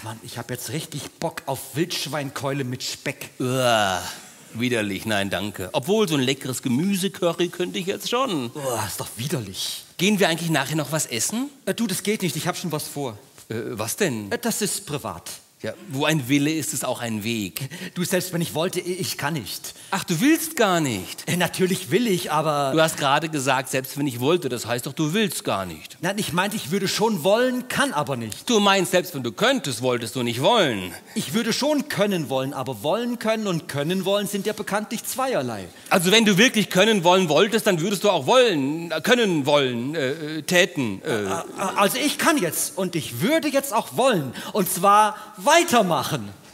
Mann, ich habe jetzt richtig Bock auf Wildschweinkeule mit Speck. Uah, widerlich, nein, danke. Obwohl, so ein leckeres Gemüsecurry könnte ich jetzt schon. Ist doch widerlich. Gehen wir eigentlich nachher noch was essen? Du, das geht nicht, ich habe schon was vor. Was denn? Das ist privat. Ja, wo ein Wille ist, ist auch ein Weg. Du, selbst wenn ich wollte, ich kann nicht. Ach, du willst gar nicht? Natürlich will ich, aber... Du hast gerade gesagt, selbst wenn ich wollte, das heißt doch, du willst gar nicht. Nein, ich meinte, ich würde schon wollen, kann aber nicht. Du meinst, selbst wenn du könntest, wolltest du nicht wollen. Ich würde schon können wollen, aber wollen können und können wollen sind ja bekanntlich zweierlei. Also wenn du wirklich können wollen wolltest, dann würdest du auch wollen, können wollen, täten. Also ich kann jetzt und ich würde jetzt auch wollen und zwar weitermachen.